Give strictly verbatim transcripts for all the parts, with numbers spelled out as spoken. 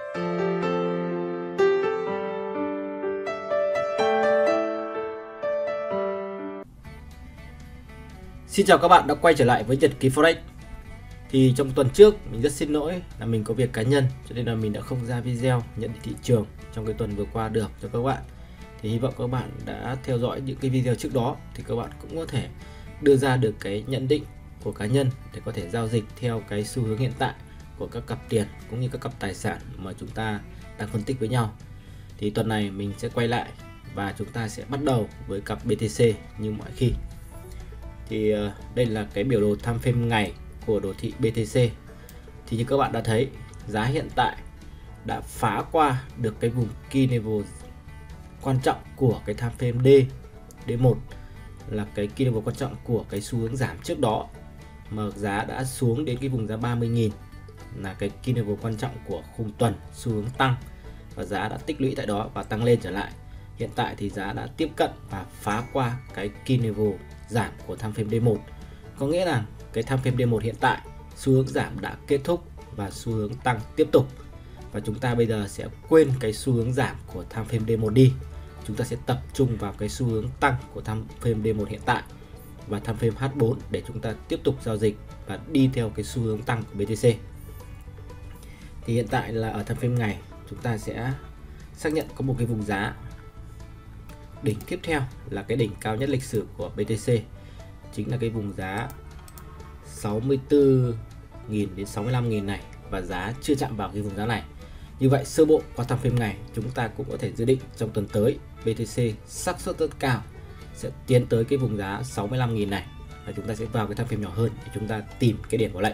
Xin chào các bạn đã quay trở lại với Nhật ký Forex. Thì trong tuần trước mình rất xin lỗi là mình có việc cá nhân cho nên là mình đã không ra video nhận định thị trường trong cái tuần vừa qua được cho các bạn. Thì hy vọng các bạn đã theo dõi những cái video trước đó thì các bạn cũng có thể đưa ra được cái nhận định của cá nhân để có thể giao dịch theo cái xu hướng hiện tại của các cặp tiền cũng như các cặp tài sản mà chúng ta đang phân tích với nhau. Thì tuần này mình sẽ quay lại và chúng ta sẽ bắt đầu với cặp bê tê xê như mọi khi. Thì uh, đây là cái biểu đồ time frame ngày của đồ thị bê tê xê. Thì như các bạn đã thấy, giá hiện tại đã phá qua được cái vùng key level quan trọng của cái time frame D, D một là cái key level quan trọng của cái xu hướng giảm trước đó, mà giá đã xuống đến cái vùng giá ba mươi nghìn là cái key level quan trọng của khung tuần xu hướng tăng, và giá đã tích lũy tại đó và tăng lên trở lại. Hiện tại thì giá đã tiếp cận và phá qua cái key level giảm của time frame D một, có nghĩa là cái time frame D một hiện tại xu hướng giảm đã kết thúc và xu hướng tăng tiếp tục, và chúng ta bây giờ sẽ quên cái xu hướng giảm của time frame D một đi. Chúng ta sẽ tập trung vào cái xu hướng tăng của time frame D một hiện tại và time frame H bốn để chúng ta tiếp tục giao dịch và đi theo cái xu hướng tăng của bê tê xê. Thì hiện tại là ở time frame ngày chúng ta sẽ xác nhận có một cái vùng giá đỉnh tiếp theo là cái đỉnh cao nhất lịch sử của bê tê xê, chính là cái vùng giá sáu mươi tư nghìn đến sáu mươi lăm nghìn này, và giá chưa chạm vào cái vùng giá này. Như vậy sơ bộ qua time frame ngày chúng ta cũng có thể dự định trong tuần tới bê tê xê xác suất rất cao sẽ tiến tới cái vùng giá sáu mươi lăm nghìn này, và chúng ta sẽ vào cái time frame nhỏ hơn để chúng ta tìm cái điểm bảo lệnh.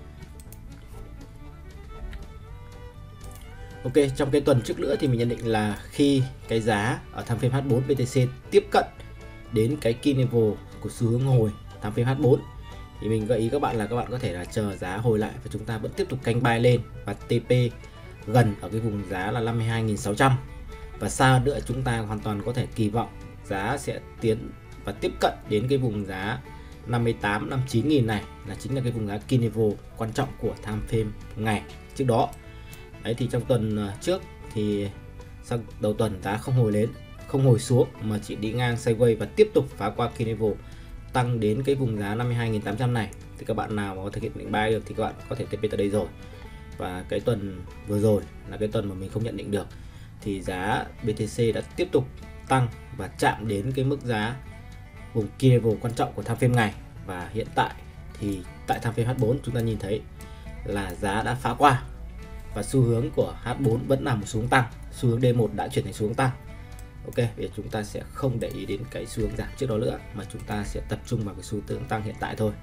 Ok, trong cái tuần trước nữa thì mình nhận định là khi cái giá ở time frame H bốn bê tê xê tiếp cận đến cái key level của xu hướng hồi time frame H bốn thì mình gợi ý các bạn là các bạn có thể là chờ giá hồi lại và chúng ta vẫn tiếp tục canh buy lên và tê pê gần ở cái vùng giá là năm mươi hai nghìn sáu trăm, và xa nữa chúng ta hoàn toàn có thể kỳ vọng giá sẽ tiến và tiếp cận đến cái vùng giá năm mươi tám, năm mươi chín nghìn này, là chính là cái vùng giá key level quan trọng của time frame ngày trước đó. Đấy, thì trong tuần trước thì sang đầu tuần giá không hồi lên, không hồi xuống mà chỉ đi ngang sideways và tiếp tục phá qua key level tăng đến cái vùng giá năm mươi hai nghìn tám trăm này. Thì các bạn nào mà có thực hiện định buy được thì các bạn có thể tê pê tại đây rồi. Và cái tuần vừa rồi là cái tuần mà mình không nhận định được, thì giá bê tê xê đã tiếp tục tăng và chạm đến cái mức giá vùng key level quan trọng của time frame ngày, và hiện tại thì tại time frame H bốn chúng ta nhìn thấy là giá đã phá qua và xu hướng của H bốn vẫn là một xu hướng tăng, xu hướng D một đã chuyển thành xu hướng tăng. Ok, để chúng ta sẽ không để ý đến cái xu hướng giảm trước đó nữa mà chúng ta sẽ tập trung vào cái xu hướng tăng hiện tại thôi.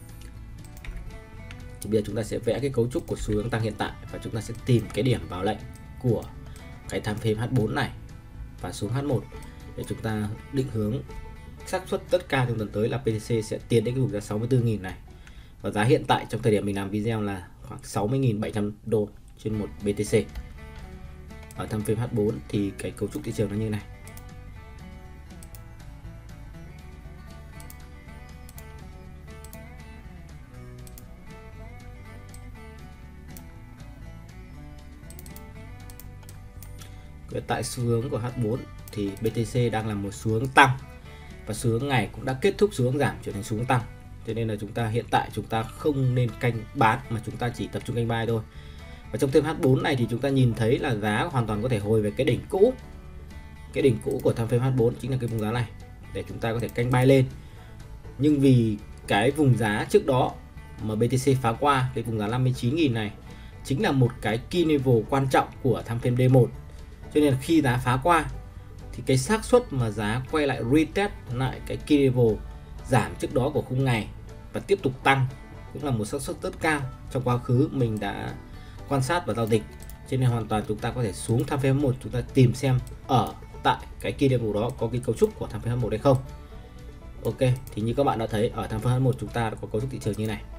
Thì bây giờ chúng ta sẽ vẽ cái cấu trúc của xu hướng tăng hiện tại và chúng ta sẽ tìm cái điểm vào lệnh của cái time frame H bốn này và xuống H một để chúng ta định hướng xác suất tất cả trong tuần tới là bê tê xê sẽ tiến đến cái vùng giá sáu mươi tư nghìn này, và giá hiện tại trong thời điểm mình làm video là khoảng sáu mươi nghìn bảy trăm đô trên một bê tê xê. Ở time frame H bốn thì cái cấu trúc thị trường nó như này. Tại xu hướng của H bốn thì bê tê xê đang là một xu hướng tăng, và xu hướng ngày cũng đã kết thúc xu hướng giảm chuyển thành xu hướng tăng. Cho nên là chúng ta hiện tại chúng ta không nên canh bán mà chúng ta chỉ tập trung canh buy thôi. Và trong thêm H bốn này thì chúng ta nhìn thấy là giá hoàn toàn có thể hồi về cái đỉnh cũ. Cái đỉnh cũ của time frame H bốn chính là cái vùng giá này để chúng ta có thể canh buy lên. Nhưng vì cái vùng giá trước đó mà bê tê xê phá qua cái vùng giá năm mươi chín nghìn này chính là một cái key level quan trọng của time frame D một. Cho nên là khi giá phá qua thì cái xác suất mà giá quay lại retest lại cái key level giảm trước đó của khung ngày và tiếp tục tăng cũng là một xác suất rất cao. Trong quá khứ mình đã quan sát và giao dịch, cho nên hoàn toàn chúng ta có thể xuống time frame H một chúng ta tìm xem ở tại cái key level đó có cái cấu trúc của time frame H một hay không. Ok, thì như các bạn đã thấy ở time frame H một chúng ta đã có cấu trúc thị trường như này.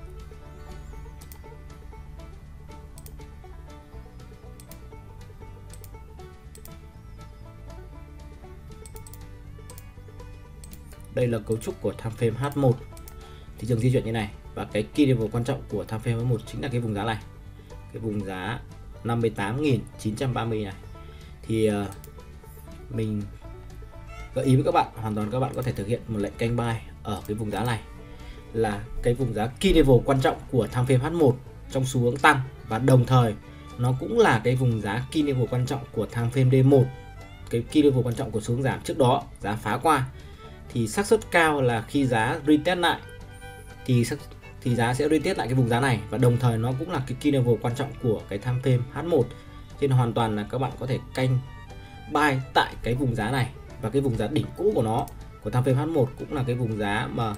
Đây là cấu trúc của time frame H một, thị trường di chuyển như này, và cái key level quan trọng của time frame H một chính là cái vùng giá này, cái vùng giá năm mươi tám nghìn chín trăm ba mươi này. Thì uh, mình gợi ý với các bạn, hoàn toàn các bạn có thể thực hiện một lệnh canh buy ở cái vùng giá này, là cái vùng giá key level quan trọng của time frame H một trong xu hướng tăng, và đồng thời nó cũng là cái vùng giá key level quan trọng của time frame D một, cái key level quan trọng của xu hướng giảm trước đó giá phá qua. Thì xác suất cao là khi giá retest lại thì thì giá sẽ retest lại cái vùng giá này, và đồng thời nó cũng là cái key level quan trọng của cái time frame H một, cho nên hoàn toàn là các bạn có thể canh buy tại cái vùng giá này, và cái vùng giá đỉnh cũ của nó của time frame H một cũng là cái vùng giá mà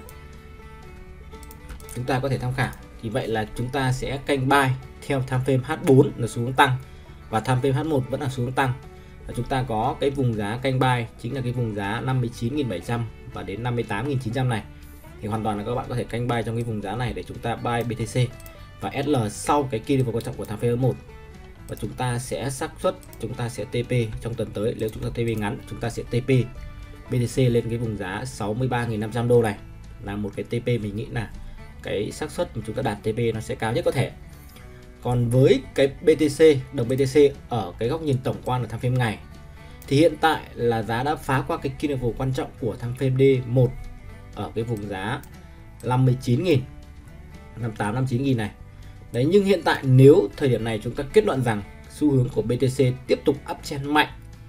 chúng ta có thể tham khảo. Thì vậy là chúng ta sẽ canh buy theo time frame H bốn là xu hướng tăng, và time frame H một vẫn là xu hướng tăng, và chúng ta có cái vùng giá canh buy chính là cái vùng giá năm mươi chín nghìn bảy trăm và đến năm mươi tám nghìn chín trăm này. Thì hoàn toàn là các bạn có thể canh buy trong cái vùng giá này để chúng ta buy bê tê xê và ét lờ sau cái key level quan trọng của time frame H một. Và chúng ta sẽ xác suất chúng ta sẽ tê pê trong tuần tới, nếu chúng ta tê pê ngắn chúng ta sẽ tê pê bê tê xê lên cái vùng giá sáu mươi ba nghìn năm trăm đô này, là một cái tê pê mình nghĩ là cái xác suất chúng ta đạt tê pê nó sẽ cao nhất có thể. Còn với cái bê tê xê, đồng bê tê xê ở cái góc nhìn tổng quan ở time frame ngày, thì hiện tại là giá đã phá qua cái key level quan trọng của time frame D một ở cái vùng giá năm mươi chín nghìn, năm mươi tám, năm mươi chín nghìn này. Đấy, nhưng hiện tại nếu thời điểm này chúng ta kết luận rằng xu hướng của bê tê xê tiếp tục uptrend mạnh,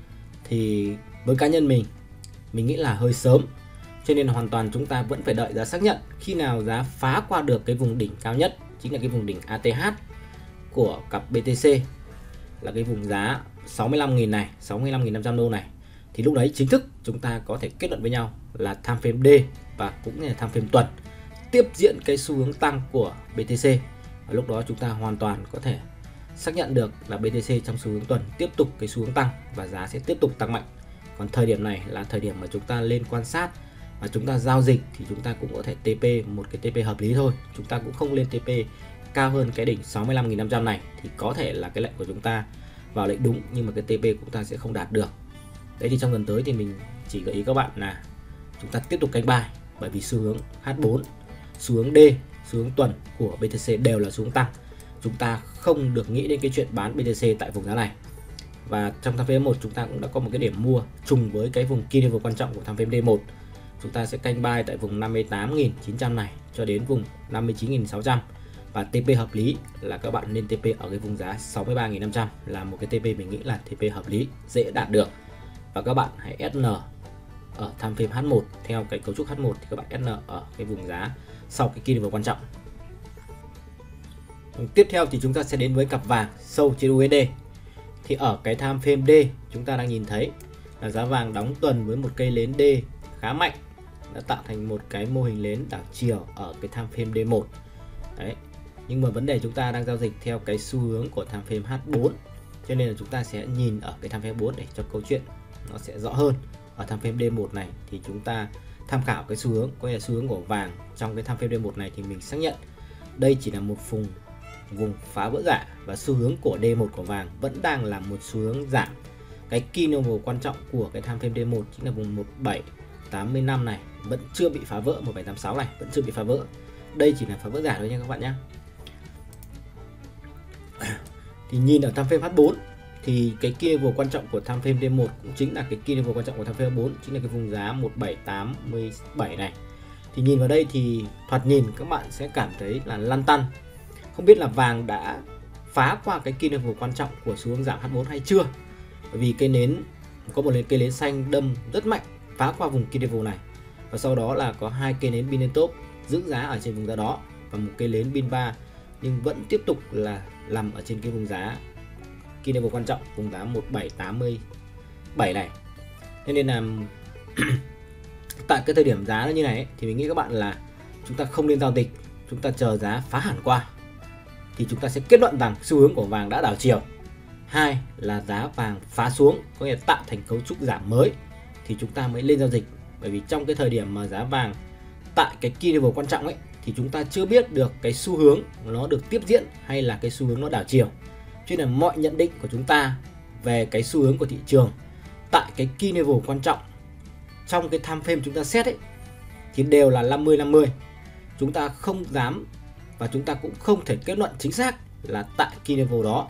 thì với cá nhân mình, mình nghĩ là hơi sớm. Cho nên hoàn toàn chúng ta vẫn phải đợi giá xác nhận khi nào giá phá qua được cái vùng đỉnh cao nhất, chính là cái vùng đỉnh a tê hát của cặp bê tê xê, là cái vùng giá sáu mươi lăm nghìn này, sáu mươi lăm nghìn năm trăm đô này. Thì lúc đấy chính thức chúng ta có thể kết luận với nhau là time frame D và cũng là time frame tuần tiếp diễn cái xu hướng tăng của bê tê xê. Và lúc đó chúng ta hoàn toàn có thể xác nhận được là bê tê xê trong xu hướng tuần tiếp tục cái xu hướng tăng và giá sẽ tiếp tục tăng mạnh. Còn thời điểm này là thời điểm mà chúng ta lên quan sát và chúng ta giao dịch, thì chúng ta cũng có thể tê pê một cái tê pê hợp lý thôi. Chúng ta cũng không lên tê pê cao hơn cái đỉnh sáu mươi lăm nghìn năm trăm này, thì có thể là cái lệnh của chúng ta vào lệnh đúng, nhưng mà cái tê pê của chúng ta sẽ không đạt được. Đấy, thì trong tuần tới thì mình chỉ gợi ý các bạn là chúng ta tiếp tục canh buy, bởi vì xu hướng H bốn, xu hướng D, xu hướng tuần của bê tê xê đều là xu hướng tăng. Chúng ta không được nghĩ đến cái chuyện bán bê tê xê tại vùng giá này. Và trong time frame một chúng ta cũng đã có một cái điểm mua trùng với cái vùng key level quan trọng của time frame D một. Chúng ta sẽ canh buy tại vùng năm mươi tám nghìn chín trăm này cho đến vùng năm mươi chín nghìn sáu trăm. Và tê pê hợp lý là các bạn nên tê pê ở cái vùng giá sáu mươi ba nghìn năm trăm, là một cái tê pê mình nghĩ là tê pê hợp lý, dễ đạt được. Và các bạn hãy ét en ở time frame H một theo cái cấu trúc H một, thì các bạn ét en ở cái vùng giá sau cái key level quan trọng. Tiếp theo thì chúng ta sẽ đến với cặp vàng sâu trên u ét đê. Thì ở cái time frame D chúng ta đang nhìn thấy là giá vàng đóng tuần với một cây nến D khá mạnh, đã tạo thành một cái mô hình nến đảo chiều ở cái time frame D một. Đấy. Nhưng mà vấn đề chúng ta đang giao dịch theo cái xu hướng của time frame H bốn, cho nên là chúng ta sẽ nhìn ở cái time frame bốn để cho câu chuyện nó sẽ rõ hơn. Ở time frame D một này thì chúng ta tham khảo cái xu hướng, có nghĩa là xu hướng của vàng trong cái time frame D một này, thì mình xác nhận đây chỉ là một vùng vùng phá vỡ giả, và xu hướng của D một của vàng vẫn đang là một xu hướng giảm. Cái key level quan trọng của cái time frame D một chính là vùng một bảy tám mươi lăm này, vẫn chưa bị phá vỡ, một bảy tám sáu này vẫn chưa bị phá vỡ. Đây chỉ là phá vỡ giả thôi nha các bạn nhé. Thì nhìn ở time frame H bốn thì cái key level quan trọng của time frame D một cũng chính là cái key level quan trọng của time frame H bốn, chính là cái vùng giá một bảy tám bảy này. Thì nhìn vào đây thì thoạt nhìn các bạn sẽ cảm thấy là lăn tăn, không biết là vàng đã phá qua cái key level quan trọng của xu hướng giảm H bốn hay chưa. Bởi vì cây nến có một cây nến xanh đâm rất mạnh phá qua vùng key level này, và sau đó là có hai cây nến pin lên top giữ giá ở trên vùng giá đó, và một cây nến pin ba nhưng vẫn tiếp tục là nằm ở trên cái vùng giá key level quan trọng, vùng giá một bảy tám bảy này. Thế nên là tại cái thời điểm giá nó như này ấy, thì mình nghĩ các bạn là chúng ta không nên giao dịch, chúng ta chờ giá phá hẳn qua thì chúng ta sẽ kết luận rằng xu hướng của vàng đã đảo chiều. Hai là giá vàng phá xuống, có nghĩa là tạo thành cấu trúc giảm mới, thì chúng ta mới lên giao dịch. Bởi vì trong cái thời điểm mà giá vàng tại cái key level quan trọng ấy, thì chúng ta chưa biết được cái xu hướng nó được tiếp diễn hay là cái xu hướng nó đảo chiều. Cho nên là mọi nhận định của chúng ta về cái xu hướng của thị trường tại cái key level quan trọng trong cái time frame chúng ta xét ấy, thì đều là năm mươi năm mươi. Chúng ta không dám và chúng ta cũng không thể kết luận chính xác là tại key level đó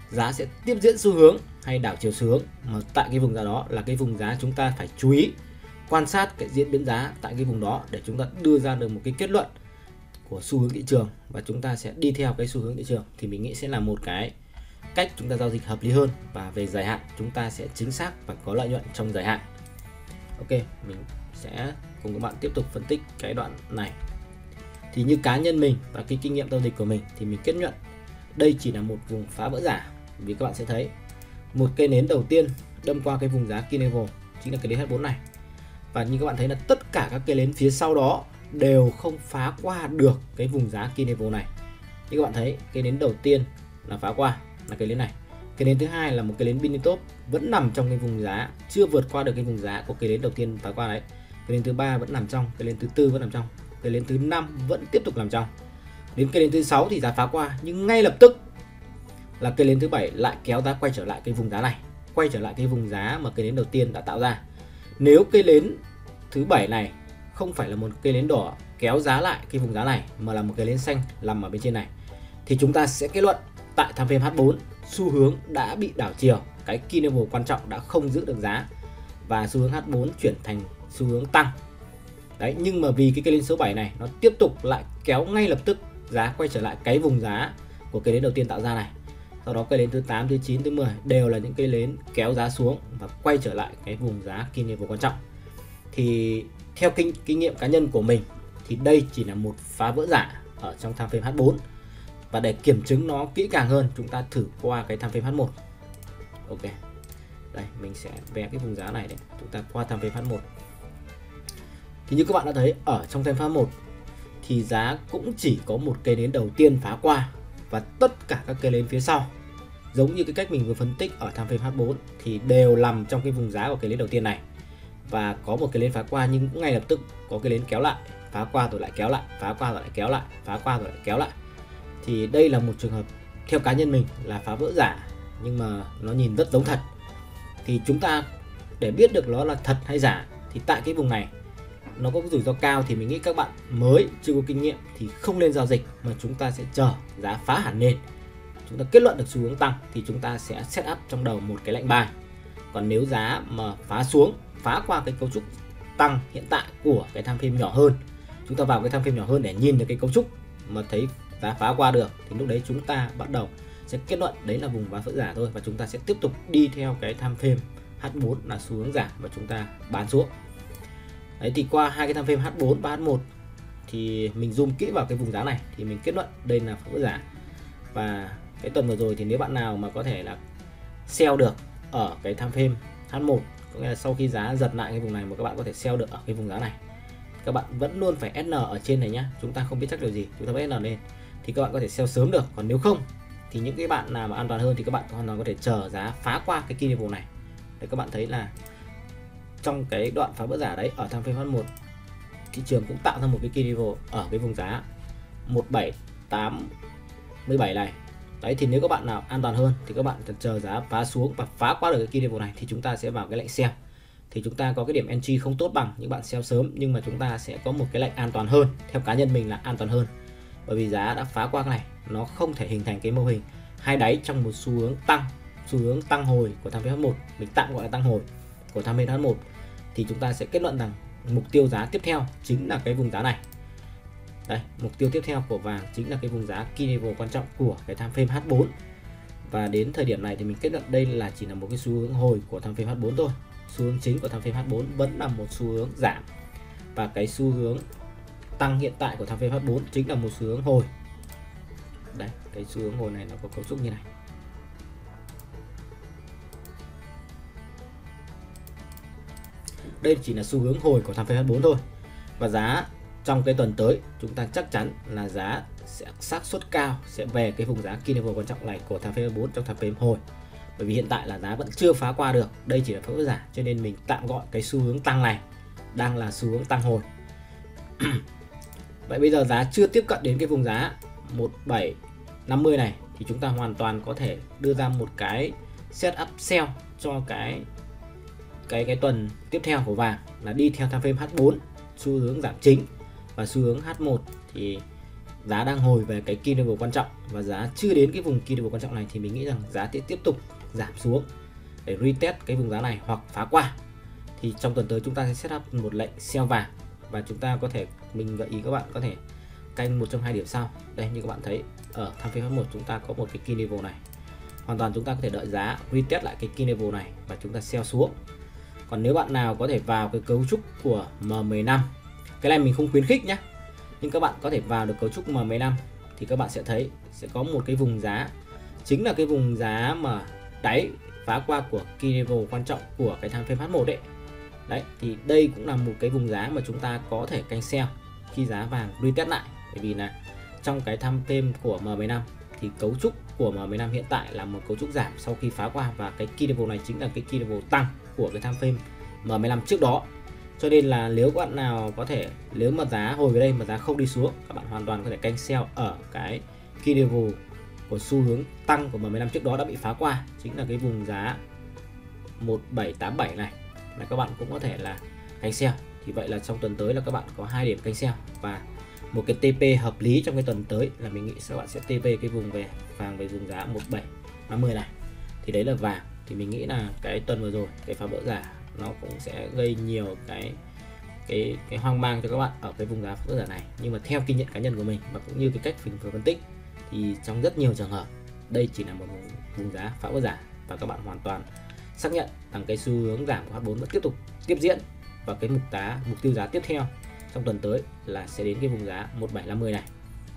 giá sẽ tiếp diễn xu hướng hay đảo chiều xu hướng, mà tại cái vùng giá đó là cái vùng giá chúng ta phải chú ý quan sát cái diễn biến giá tại cái vùng đó để chúng ta đưa ra được một cái kết luận của xu hướng thị trường và chúng ta sẽ đi theo cái xu hướng thị trường, thì mình nghĩ sẽ là một cái cách chúng ta giao dịch hợp lý hơn, và về dài hạn chúng ta sẽ chính xác và có lợi nhuận trong dài hạn. Ok, mình sẽ cùng các bạn tiếp tục phân tích cái đoạn này. Thì như cá nhân mình và cái kinh nghiệm giao dịch của mình thì mình kết luận đây chỉ là một vùng phá vỡ giả, vì các bạn sẽ thấy một cây nến đầu tiên đâm qua cái vùng giá key level chính là cái nến H bốn này, và như các bạn thấy là tất cả các cây nến phía sau đó đều không phá qua được cái vùng giá key level này. Như các bạn thấy cây nến đầu tiên là phá qua là cây nến này, cây nến thứ hai là một cây nến mini top vẫn nằm trong cái vùng giá, chưa vượt qua được cái vùng giá của cây nến đầu tiên phá qua đấy, cây nến thứ ba vẫn nằm trong, cây nến thứ tư vẫn nằm trong, cây nến thứ năm vẫn tiếp tục nằm trong, đến cây nến thứ sáu thì giá phá qua, nhưng ngay lập tức là cây nến thứ bảy lại kéo giá quay trở lại cái vùng giá này, quay trở lại cái vùng giá mà cây nến đầu tiên đã tạo ra. Nếu cây nến thứ bảy này không phải là một cây nến đỏ kéo giá lại cái vùng giá này, mà là một cây nến xanh nằm ở bên trên này, thì chúng ta sẽ kết luận tại tham phim H bốn xu hướng đã bị đảo chiều, cái key level quan trọng đã không giữ được giá và xu hướng H bốn chuyển thành xu hướng tăng. Đấy, nhưng mà vì cái cây nến số bảy này nó tiếp tục lại kéo ngay lập tức giá quay trở lại cái vùng giá của cây nến đầu tiên tạo ra này. Sau đó cây nến thứ tám, thứ chín, thứ mười đều là những cây nến kéo giá xuống và quay trở lại cái vùng giá key level quan trọng. Thì theo kinh kinh nghiệm cá nhân của mình thì đây chỉ là một phá vỡ giả ở trong tham phim H bốn. Và để kiểm chứng nó kỹ càng hơn, chúng ta thử qua cái tham phim H một. Ok. Đây, mình sẽ vẽ cái vùng giá này đấy. Chúng ta qua tham phim H một. Thì như các bạn đã thấy ở trong tham phim H một thì giá cũng chỉ có một cây nến đầu tiên phá qua, và tất cả các cây nến phía sau giống như cái cách mình vừa phân tích ở tham phim H bốn thì đều nằm trong cái vùng giá của cây nến đầu tiên này. Và có một cây nến phá qua nhưng cũng ngay lập tức có cây nến kéo lại, phá qua rồi lại kéo lại, phá qua rồi lại kéo lại, phá qua rồi lại kéo lại. Thì đây là một trường hợp theo cá nhân mình là phá vỡ giả, nhưng mà nó nhìn rất giống thật. Thì chúng ta để biết được nó là thật hay giả thì tại cái vùng này nó có cái rủi ro cao, thì mình nghĩ các bạn mới chưa có kinh nghiệm thì không nên giao dịch, mà chúng ta sẽ chờ giá phá hẳn lên, chúng ta kết luận được xu hướng tăng thì chúng ta sẽ set up trong đầu một cái lệnh buy. Còn nếu giá mà phá xuống, phá qua cái cấu trúc tăng hiện tại của cái tham phim nhỏ hơn, chúng ta vào cái tham phim nhỏ hơn để nhìn được cái cấu trúc mà thấy giá phá qua được, thì lúc đấy chúng ta bắt đầu sẽ kết luận đấy là vùng phá vỡ giả thôi, và chúng ta sẽ tiếp tục đi theo cái tham phim H bốn là xu hướng giảm và chúng ta bán xuống. Đấy, thì qua hai cái tham phim H bốn và H một thì mình zoom kỹ vào cái vùng giá này thì mình kết luận đây là phá vỡ giả. Và cái tuần vừa rồi thì nếu bạn nào mà có thể là sell được ở cái tham phim H một, có nghĩa là sau khi giá giật lại cái vùng này mà các bạn có thể sell được ở cái vùng giá này, các bạn vẫn luôn phải ét en ở trên này nhá. Chúng ta không biết chắc điều gì, chúng ta phải ét en lên thì các bạn có thể sell sớm được. Còn nếu không thì những cái bạn nào mà an toàn hơn thì các bạn hoàn toàn có thể chờ giá phá qua cái key level này. Để các bạn thấy là trong cái đoạn phá vỡ giả đấy ở tham phim H một, thị trường cũng tạo ra một cái key level ở cái vùng giá một bảy tám bảy này. Đấy, thì nếu các bạn nào an toàn hơn thì các bạn chờ giá phá xuống và phá qua được cái key level này thì chúng ta sẽ vào cái lệnh sell. Thì chúng ta có cái điểm entry không tốt bằng những bạn sell sớm, nhưng mà chúng ta sẽ có một cái lệnh an toàn hơn. Theo cá nhân mình là an toàn hơn, bởi vì giá đã phá qua cái này, nó không thể hình thành cái mô hình hai đáy trong một xu hướng tăng, xu hướng tăng hồi của tham phim H một, mình tạm gọi là tăng hồi của tham phim H một, thì chúng ta sẽ kết luận rằng mục tiêu giá tiếp theo chính là cái vùng giá này. Đây, mục tiêu tiếp theo của vàng chính là cái vùng giá key level quan trọng của cái tham phim H bốn. Và đến thời điểm này thì mình kết luận đây là chỉ là một cái xu hướng hồi của tham phim H bốn thôi. Xu hướng chính của tham phim H bốn vẫn là một xu hướng giảm, và cái xu hướng tăng hiện tại của tham phim H bốn chính là một xu hướng hồi. Đây, cái xu hướng hồi này nó có cấu trúc như này. Đây chỉ là xu hướng hồi của tham phim H bốn thôi. Và giá trong cái tuần tới chúng ta chắc chắn là giá sẽ xác suất cao sẽ về cái vùng giá key level quan trọng này của tham phim H bốn trong tham phim hồi. Bởi vì hiện tại là giá vẫn chưa phá qua được, đây chỉ là phá vỡ giả, cho nên mình tạm gọi cái xu hướng tăng này đang là xu hướng tăng hồi. Vậy bây giờ giá chưa tiếp cận đến cái vùng giá một bảy năm mươi này thì chúng ta hoàn toàn có thể đưa ra một cái setup sell cho cái cái cái tuần tiếp theo của vàng là đi theo tham phim H bốn xu hướng giảm chính, và xu hướng H một thì giá đang hồi về cái key level quan trọng và giá chưa đến cái vùng key level quan trọng này thì mình nghĩ rằng giá sẽ tiếp tục giảm xuống để retest cái vùng giá này hoặc phá qua. Thì trong tuần tới chúng ta sẽ set up một lệnh sell vàng và chúng ta có thể, mình gợi ý các bạn có thể canh một trong hai điểm sau. Đây, như các bạn thấy ở tham phim H một chúng ta có một cái key level này, hoàn toàn chúng ta có thể đợi giá retest lại cái key level này và chúng ta sell xuống. Còn nếu bạn nào có thể vào cái cấu trúc của M mười lăm, cái này mình không khuyến khích nhé, nhưng các bạn có thể vào được cấu trúc M mười lăm thì các bạn sẽ thấy sẽ có một cái vùng giá, chính là cái vùng giá mà đáy phá qua của key level quan trọng của cái tham phim H một đấy. Đấy, thì đây cũng là một cái vùng giá mà chúng ta có thể canh sell khi giá vàng retest lại. Bởi vì là trong cái tham phim của M mười lăm thì cấu trúc của M mười lăm hiện tại là một cấu trúc giảm sau khi phá qua, và cái key level này chính là cái key level tăng của cái tham phim M mười lăm trước đó. Cho nên là nếu các bạn nào có thể, nếu mà giá hồi về đây mà giá không đi xuống, các bạn hoàn toàn có thể canh sell ở cái key level của xu hướng tăng của M mười lăm trước đó đã bị phá qua, chính là cái vùng giá một bảy tám bảy này, là các bạn cũng có thể là canh sell. Thì vậy là trong tuần tới là các bạn có hai điểm canh sell và một cái tê pê hợp lý trong cái tuần tới là mình nghĩ các bạn sẽ tê pê cái vùng về vàng về vùng giá một bảy năm mươi này. Thì đấy là vàng. Thì mình nghĩ là cái tuần vừa rồi cái phá vỡ giả nó cũng sẽ gây nhiều cái cái cái hoang mang cho các bạn ở cái vùng giá phá vỡ giả này. Nhưng mà theo kinh nghiệm cá nhân của mình và cũng như cái cách mình vừa phân tích thì trong rất nhiều trường hợp đây chỉ là một vùng, vùng giá phá vỡ giả, và các bạn hoàn toàn xác nhận rằng cái xu hướng giảm của H bốn vẫn tiếp tục tiếp diễn, và cái mục giá mục tiêu giá tiếp theo trong tuần tới là sẽ đến cái vùng giá một bảy năm mươi này.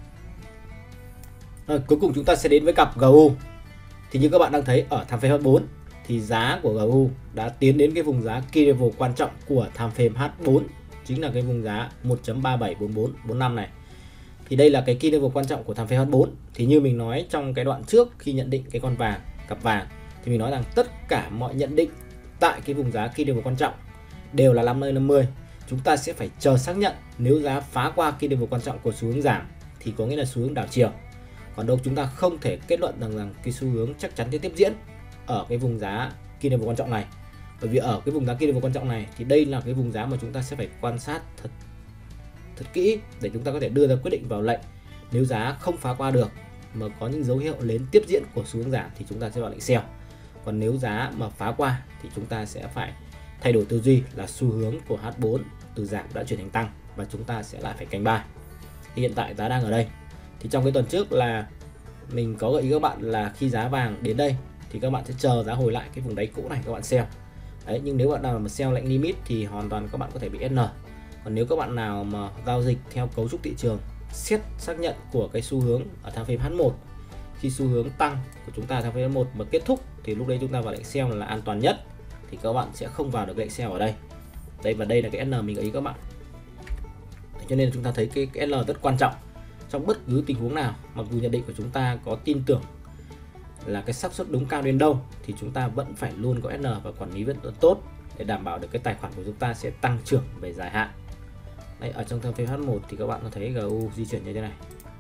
Rồi, cuối cùng chúng ta sẽ đến với cặp giê u. Thì như các bạn đang thấy ở tham phim H bốn thì giá của giê u đã tiến đến cái vùng giá key level quan trọng của tham phim H bốn, chính là cái vùng giá một chấm ba bảy bốn bốn bốn năm này. Thì đây là cái key level quan trọng của tham phim H bốn. Thì như mình nói trong cái đoạn trước khi nhận định cái con vàng, cặp vàng, thì mình nói rằng tất cả mọi nhận định tại cái vùng giá key level quan trọng đều là năm nơi năm mươi. Chúng ta sẽ phải chờ xác nhận nếu giá phá qua key level quan trọng của xu hướng giảm thì có nghĩa là xu hướng đảo chiều. Còn đâu chúng ta không thể kết luận rằng rằng cái xu hướng chắc chắn sẽ tiếp diễn ở cái vùng giá key level quan trọng này. Bởi vì ở cái vùng giá key level quan trọng này thì đây là cái vùng giá mà chúng ta sẽ phải quan sát thật thật kỹ để chúng ta có thể đưa ra quyết định vào lệnh. Nếu giá không phá qua được mà có những dấu hiệu lên tiếp diễn của xu hướng giảm thì chúng ta sẽ vào lệnh sell. Còn nếu giá mà phá qua thì chúng ta sẽ phải thay đổi tư duy là xu hướng của H bốn từ giảm đã chuyển thành tăng và chúng ta sẽ lại phải canh buy. Thì hiện tại giá đang ở đây. Thì trong cái tuần trước là mình có gợi ý các bạn là khi giá vàng đến đây thì các bạn sẽ chờ giá hồi lại cái vùng đáy cũ này các bạn sell. Đấy, nhưng nếu bạn nào mà sell lệnh limit thì hoàn toàn các bạn có thể bị ét en. Còn nếu các bạn nào mà giao dịch theo cấu trúc thị trường, xét xác nhận của cái xu hướng ở tham phim H một, khi xu hướng tăng của chúng ta tham phim H một mà kết thúc thì lúc đấy chúng ta vào lệnh sell là an toàn nhất, thì các bạn sẽ không vào được lệnh sell ở đây. Đây, và đây là cái ét en mình gợi ý các bạn. Cho nên chúng ta thấy cái, cái ét en rất quan trọng trong bất cứ tình huống nào. Mặc dù nhận định của chúng ta có tin tưởng là cái xác suất đúng cao đến đâu thì chúng ta vẫn phải luôn có ét en và quản lý vẫn tốt để đảm bảo được cái tài khoản của chúng ta sẽ tăng trưởng về dài hạn. Đấy, ở trong tham phim H một thì các bạn có thấy giê u di chuyển như thế này.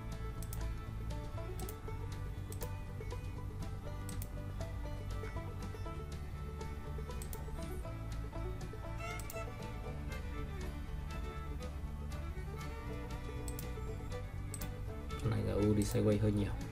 Này giê u đi sideways hơi nhiều.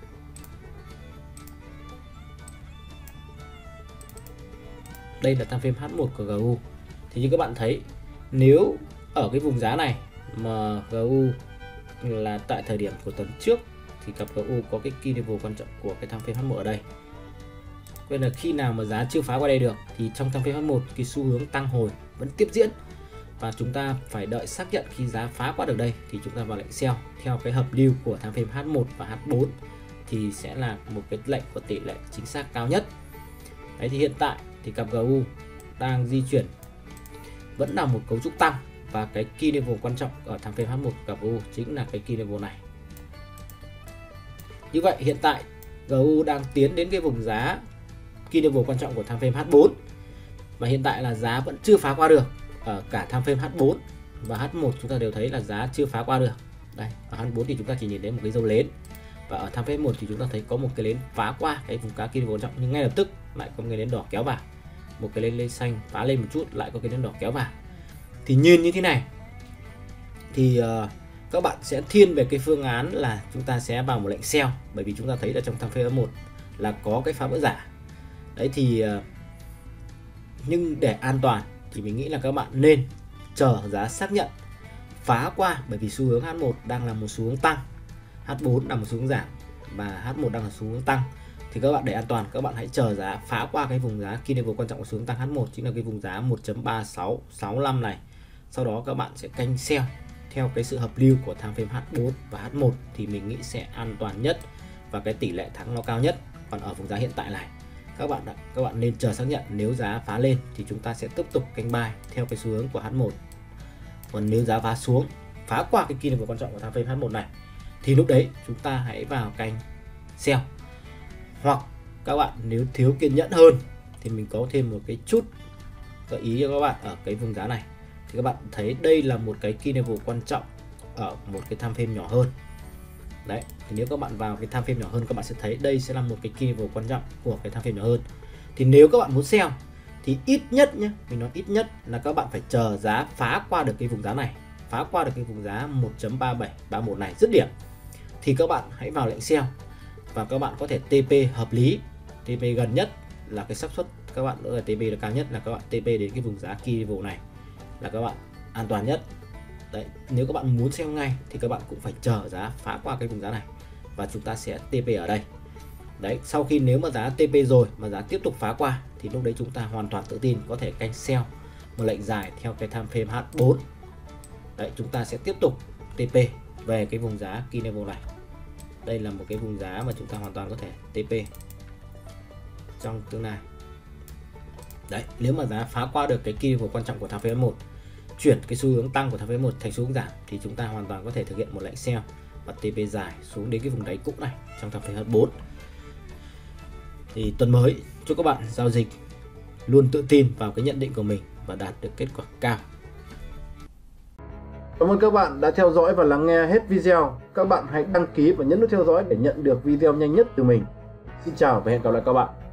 Đây là tham phim H một của giê u. Thì như các bạn thấy, nếu ở cái vùng giá này mà giê u là tại thời điểm của tuần trước thì cặp giê u có cái key level quan trọng của cái tham phim H một ở đây. Vậy là khi nào mà giá chưa phá qua đây được thì trong tham phim H một cái xu hướng tăng hồi vẫn tiếp diễn, và chúng ta phải đợi xác nhận khi giá phá qua được đây thì chúng ta vào lệnh sell theo cái hợp lưu của tham phim H một và H bốn thì sẽ là một cái lệnh có tỷ lệ chính xác cao nhất. Đấy, thì hiện tại thì cặp giê u đang di chuyển vẫn là một cấu trúc tăng, và cái key level quan trọng ở tham phim H một cặp giê u chính là cái key level này. Như vậy hiện tại giê u đang tiến đến cái vùng giá key level quan trọng của tham phim H bốn, và hiện tại là giá vẫn chưa phá qua được ở cả tham phim H bốn và H một. Chúng ta đều thấy là giá chưa phá qua được. Đây, ở H bốn thì chúng ta chỉ nhìn thấy một cái dấu nến, và ở tham phim H một thì chúng ta thấy có một cái nến phá qua cái vùng giá key level quan trọng, nhưng ngay lập tức lại có một cái nến đỏ kéo vào, một cái lên lên xanh phá lên một chút lại có cái nến đỏ kéo vào. Thì nhìn như thế này thì uh, các bạn sẽ thiên về cái phương án là chúng ta sẽ vào một lệnh sell, bởi vì chúng ta thấy là trong tham phím F một là có cái phá vỡ giả. Đấy thì nhưng để an toàn thì mình nghĩ là các bạn nên chờ giá xác nhận phá qua, bởi vì xu hướng H một đang là một xu hướng tăng, H bốn là một xu hướng giảm và H một đang là xu hướng tăng. Thì các bạn để an toàn, các bạn hãy chờ giá phá qua cái vùng giá key level quan trọng của xu hướng tăng H một, chính là cái vùng giá một chấm ba sáu sáu lăm này. Sau đó các bạn sẽ canh sell theo cái sự hợp lưu của tham phím H bốn và H một thì mình nghĩ sẽ an toàn nhất và cái tỷ lệ thắng nó cao nhất. Còn ở vùng giá hiện tại này, các bạn đã, các bạn nên chờ xác nhận, nếu giá phá lên thì chúng ta sẽ tiếp tục canh buy theo cái xu hướng của H một. Còn nếu giá phá xuống, phá qua cái key level quan trọng của tham phím H một này thì lúc đấy chúng ta hãy vào canh sell. Hoặc các bạn nếu thiếu kiên nhẫn hơn thì mình có thêm một cái chút gợi ý cho các bạn ở cái vùng giá này. Thì các bạn thấy đây là một cái key level quan trọng ở một cái tham phím nhỏ hơn. Đấy, thì nếu các bạn vào cái tham phím nhỏ hơn, các bạn sẽ thấy đây sẽ là một cái key level quan trọng của cái tham phím nhỏ hơn. Thì nếu các bạn muốn sell thì ít nhất nhé, mình nói ít nhất là các bạn phải chờ giá phá qua được cái vùng giá này, phá qua được cái vùng giá một chấm ba bảy ba mốt này dứt điểm thì các bạn hãy vào lệnh sell. Và các bạn có thể tê pê hợp lý, tê pê gần nhất là cái xác suất các bạn nữa là tê pê là cao nhất, là các bạn tê pê đến cái vùng giá key level này là các bạn an toàn nhất. Đấy, nếu các bạn muốn sell ngay thì các bạn cũng phải chờ giá phá qua cái vùng giá này và chúng ta sẽ tê pê ở đây. Đấy, sau khi nếu mà giá tê pê rồi mà giá tiếp tục phá qua thì lúc đấy chúng ta hoàn toàn tự tin có thể canh sell một lệnh dài theo cái tham phím H bốn. Đấy, chúng ta sẽ tiếp tục tê pê về cái vùng giá key level này. Đây là một cái vùng giá mà chúng ta hoàn toàn có thể tê pê trong tương lai. Đấy, nếu mà giá phá qua được cái key level quan trọng của tham phím H một, chuyển cái xu hướng tăng của tham phím H một thành xu hướng giảm thì chúng ta hoàn toàn có thể thực hiện một lệnh sell và tê pê dài xuống đến cái vùng đáy cũ này trong tham phím H bốn. Thì tuần mới chúc các bạn giao dịch luôn tự tin vào cái nhận định của mình và đạt được kết quả cao. Cảm ơn các bạn đã theo dõi và lắng nghe hết video. Các bạn hãy đăng ký và nhấn nút theo dõi để nhận được video nhanh nhất từ mình. Xin chào và hẹn gặp lại các bạn.